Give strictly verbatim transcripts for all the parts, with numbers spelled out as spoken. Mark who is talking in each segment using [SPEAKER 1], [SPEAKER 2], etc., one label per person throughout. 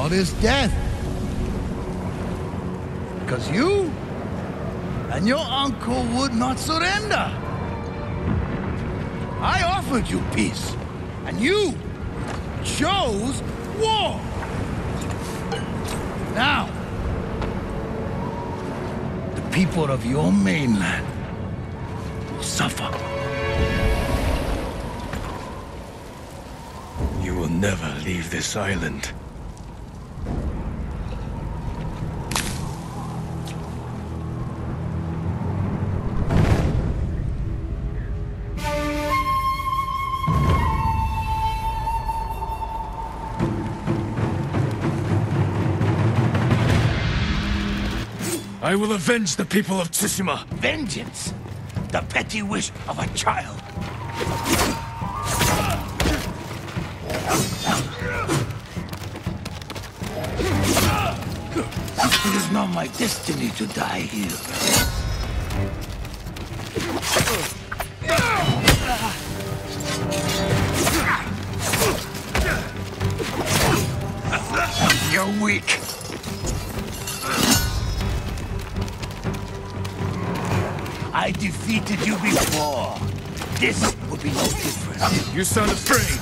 [SPEAKER 1] father's death. Because you and your uncle would not surrender. I offered you peace, and you chose war. Now, the people of your mainland will suffer.
[SPEAKER 2] You will never leave this island. I will avenge the people of Tsushima!
[SPEAKER 1] Vengeance? The petty wish of a child. It is not my destiny to die here. You're weak. I defeated you before. This will be no different.
[SPEAKER 2] You sound afraid.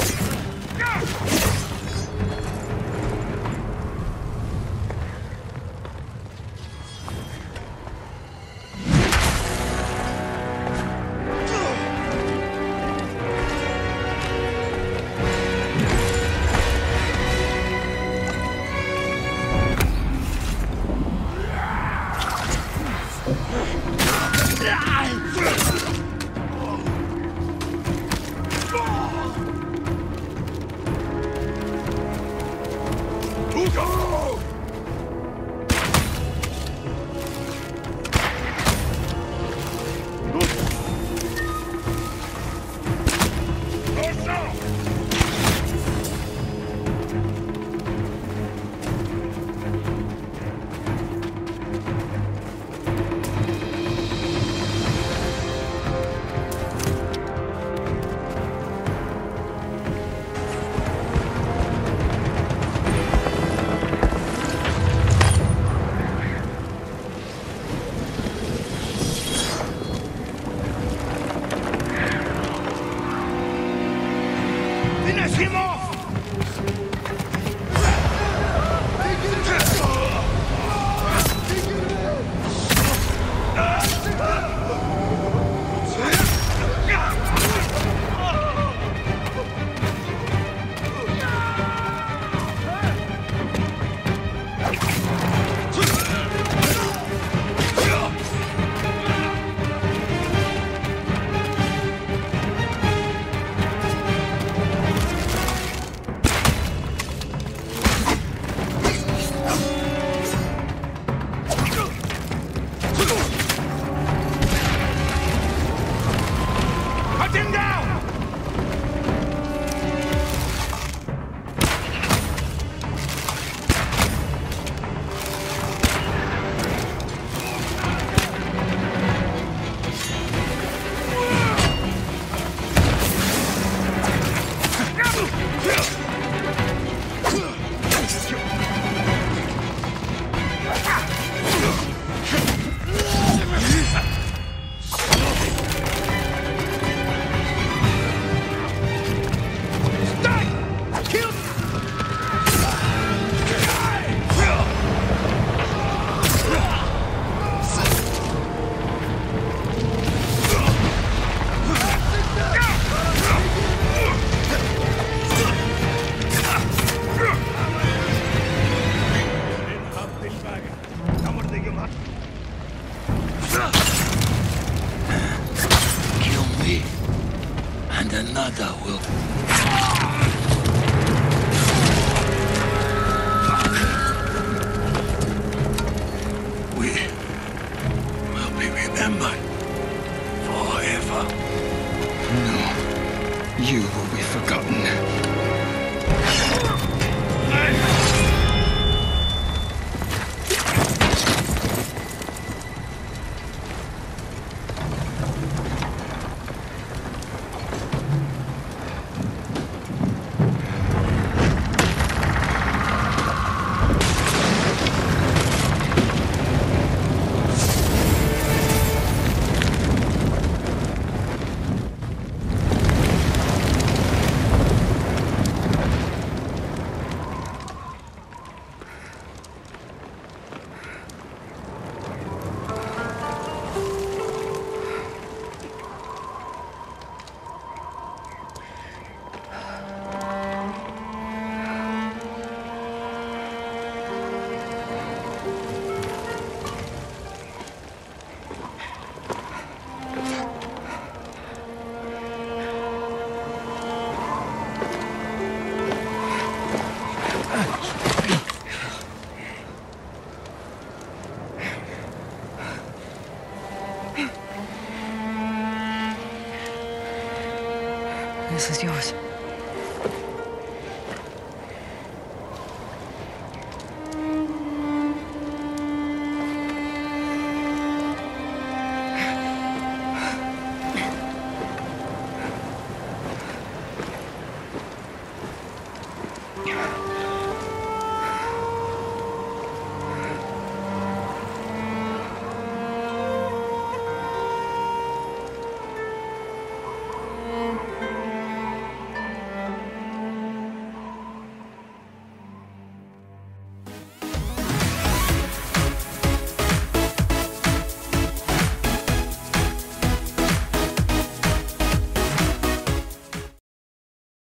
[SPEAKER 1] Another will... We will be remembered forever.
[SPEAKER 2] No, you will be forgotten.
[SPEAKER 3] This is yours.